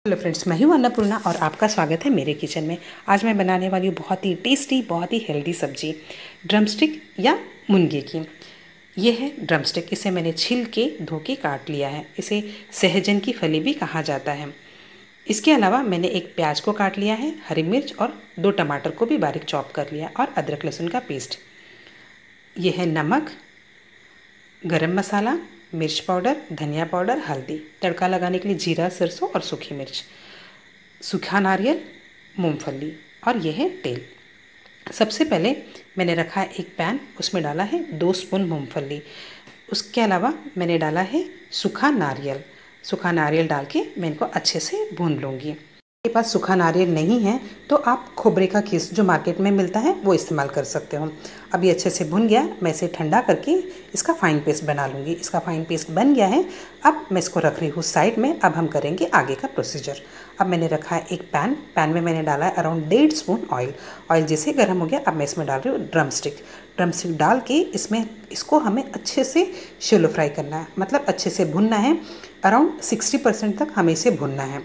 Hello friends, मैं हूं अन्नपूर्णा और आपका स्वागत है मेरे किचन में। आज मैं बनाने वाली हूँ बहुत ही टेस्टी, बहुत ही हेल्दी सब्जी, ड्रमस्टिक या मुनगे की। ये है ड्रमस्टिक। इसे मैंने छील के धो के काट लिया है। इसे सहजन की फली भी कहा जाता है। इसके अलावा मैंने एक प्याज को काट लिया है, हरी मिर्च और 2 टमाटर को भी बारीक चॉप कर लिया और अदरक लहसुन का पेस्ट। ये है नमक, गरम मसाला, मिर्च पाउडर, धनिया पाउडर, हल्दी। तड़का लगाने के लिए जीरा, सरसों और सूखी मिर्च, सूखा नारियल, मूंगफली और यह है तेल। सबसे पहले मैंने रखा है एक पैन, उसमें डाला है 2 स्पून मूंगफली। उसके अलावा मैंने डाला है सूखा नारियल। सूखा नारियल डाल के मैं इनको अच्छे से भून लूँगी। आपके पास सूखा नारियल नहीं है तो आप खोबरे का खीस जो मार्केट में मिलता है वो इस्तेमाल कर सकते हो। अब ये अच्छे से भुन गया, मैं इसे ठंडा करके इसका फाइन पेस्ट बना लूँगी। इसका फाइन पेस्ट बन गया है। अब मैं इसको रख रही हूँ साइड में। अब हम करेंगे आगे का प्रोसीजर। अब मैंने रखा है एक पैन में मैंने डाला है अराउंड 1.5 स्पून ऑयल। ऑयल जैसे गर्म हो गया, अब मैं इसमें डाल रही हूँ ड्रमस्टिक डाल के इसको हमें अच्छे से शैलो फ्राई करना है, मतलब अच्छे से भुनना है। अराउंड 60% तक हमें इसे भुनना है।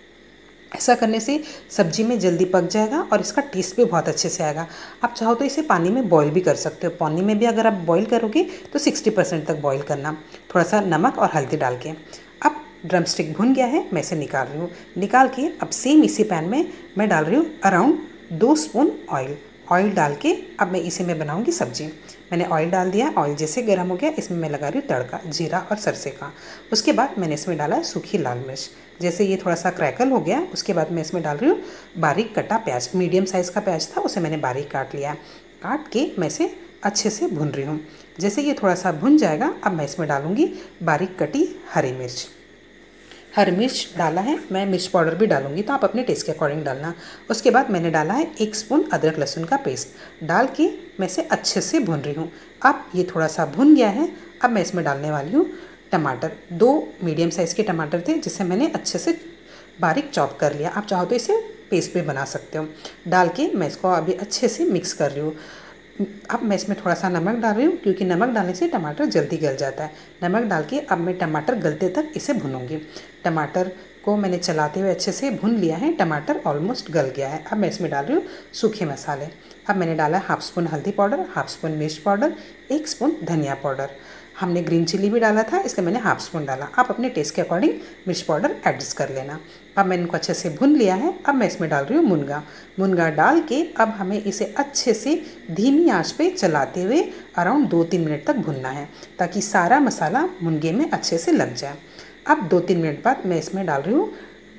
ऐसा करने से सब्जी में जल्दी पक जाएगा और इसका टेस्ट भी बहुत अच्छे से आएगा। आप चाहो तो इसे पानी में बॉईल भी कर सकते हो। पानी में भी अगर आप बॉईल करोगे तो 60% तक बॉईल करना, थोड़ा सा नमक और हल्दी डाल के। अब ड्रमस्टिक भुन गया है, मैं इसे निकाल रही हूँ। निकाल के अब सेम इसी पैन में मैं डाल रही हूँ अराउंड 2 स्पून ऑयल डाल के अब मैं इसे मैं बनाऊँगी सब्जी। मैंने ऑयल डाल दिया। ऑयल जैसे गर्म हो गया, इसमें मैं लगा रही हूँ तड़का, जीरा और सरसे का। उसके बाद मैंने इसमें डाला है सूखी लाल मिर्च। जैसे ये थोड़ा सा क्रैकल हो गया, उसके बाद मैं इसमें डाल रही हूँ बारीक कटा प्याज। मीडियम साइज़ का प्याज था, उसे मैंने बारीक काट लिया। काट के मैं इसे अच्छे से भून रही हूँ। जैसे ये थोड़ा सा भुन जाएगा, अब मैं इसमें डालूँगी बारीक कटी हरी मिर्च। हरी मिर्च डाला है, मैं मिर्च पाउडर भी डालूंगी तो आप अपने टेस्ट के अकॉर्डिंग डालना। उसके बाद मैंने डाला है 1 स्पून अदरक लहसुन का पेस्ट। डाल के मैं इसे अच्छे से भून रही हूँ। अब ये थोड़ा सा भुन गया है। अब मैं इसमें डालने वाली हूँ टमाटर। 2 मीडियम साइज़ के टमाटर थे जिसे मैंने अच्छे से बारीक चॉप कर लिया। आप चाहो तो इसे पेस्ट भी बना सकते हो। डाल के मैं इसको अभी अच्छे से मिक्स कर रही हूँ। अब मैं इसमें थोड़ा सा नमक डाल रही हूँ क्योंकि नमक डालने से टमाटर जल्दी गल जाता है। नमक डाल के अब मैं टमाटर गलते तक इसे भूनूंगी। टमाटर को मैंने चलाते हुए अच्छे से भून लिया है। टमाटर ऑलमोस्ट गल गया है। अब मैं इसमें डाल रही हूँ सूखे मसाले। अब मैंने डाला है 1/2 स्पून हल्दी पाउडर, 1/2 स्पून मिर्च पाउडर, 1 स्पून धनिया पाउडर। हमने ग्रीन चिली भी डाला था इसलिए मैंने 1/2 स्पून डाला। आप अपने टेस्ट के अकॉर्डिंग मिर्च पाउडर एडजस्ट कर लेना। अब मैंने इनको अच्छे से भून लिया है। अब मैं इसमें डाल रही हूँ मुनगा डाल के अब हमें इसे अच्छे से धीमी आंच पे चलाते हुए अराउंड 2-3 मिनट तक भुनना है ताकि सारा मसाला मुनगे में अच्छे से लग जाए। अब 2-3 मिनट बाद मैं इसमें डाल रही हूँ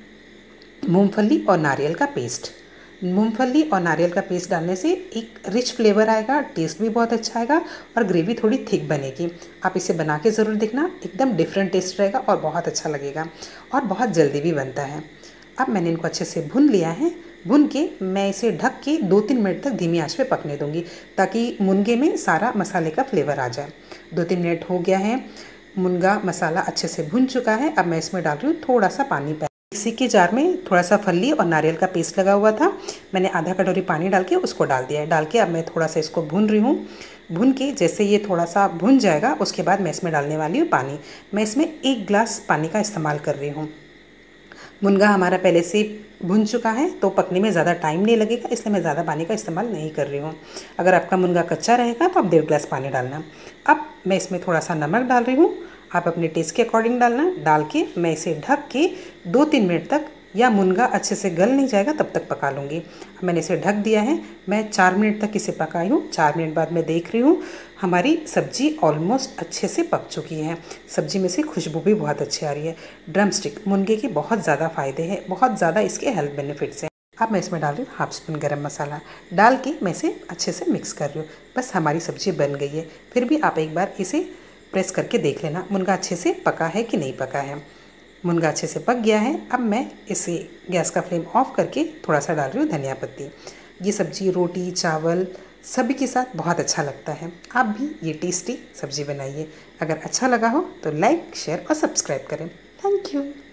मूंगफली और नारियल का पेस्ट। मूंगफली और नारियल का पेस्ट डालने से एक रिच फ्लेवर आएगा, टेस्ट भी बहुत अच्छा आएगा और ग्रेवी थोड़ी थिक बनेगी। आप इसे बना के ज़रूर देखना, एकदम डिफरेंट टेस्ट रहेगा और बहुत अच्छा लगेगा और बहुत जल्दी भी बनता है। अब मैंने इनको अच्छे से भून लिया है। भून के मैं इसे ढक के 2-3 मिनट तक धीमी आंच पे पकने दूंगी ताकि मुनगे में सारा मसाले का फ्लेवर आ जाए। 2-3 मिनट हो गया है, मुनगा मसाला अच्छे से भुन चुका है। अब मैं इसमें डाल रही हूँ थोड़ा सा पानी। मिक्सी के जार में थोड़ा सा फल्ली और नारियल का पेस्ट लगा हुआ था, मैंने आधा कटोरी पानी डाल के उसको डाल दिया है। डाल के अब मैं थोड़ा सा इसको भून रही हूँ। भून के जैसे ये थोड़ा सा भुन जाएगा उसके बाद मैं इसमें डालने वाली हूँ पानी। मैं इसमें 1 गिलास पानी का इस्तेमाल कर रही हूँ। मुनगा हमारा पहले से भुन चुका है तो पकने में ज़्यादा टाइम नहीं लगेगा, इसलिए मैं ज़्यादा पानी का इस्तेमाल नहीं कर रही हूँ। अगर आपका मुनगा कच्चा रहेगा तो आप 1.5 गिलास पानी डालना। अब मैं इसमें थोड़ा सा नमक डाल रही हूँ, आप अपने टेस्ट के अकॉर्डिंग डालना। डाल के मैं इसे ढक के 2-3 मिनट तक, या मुनगा अच्छे से गल नहीं जाएगा तब तक पका लूँगी। अब मैंने इसे ढक दिया है। मैं 4 मिनट तक इसे पकाई हूँ। 4 मिनट बाद मैं देख रही हूँ हमारी सब्जी ऑलमोस्ट अच्छे से पक चुकी है। सब्जी में से खुशबू भी बहुत अच्छी आ रही है। ड्रमस्टिक मुनगे के बहुत ज़्यादा फ़ायदे हैं, बहुत ज़्यादा इसके हेल्थ बेनिफिट्स हैं। अब मैं इसमें डाल रही हूँ 1/2 स्पून गरम मसाला। डाल के मैं इसे अच्छे से मिक्स कर रही हूँ। बस हमारी सब्जी बन गई है। फिर भी आप एक बार इसे प्रेस करके देख लेना मुनगा अच्छे से पका है कि नहीं पका है। मुनगा अच्छे से पक गया है। अब मैं इसे गैस का फ्लेम ऑफ करके थोड़ा सा डाल रही हूँ धनिया पत्ती। ये सब्ज़ी रोटी चावल सभी के साथ बहुत अच्छा लगता है। आप भी ये टेस्टी सब्ज़ी बनाइए। अगर अच्छा लगा हो तो लाइक शेयर और सब्सक्राइब करें। Thank you.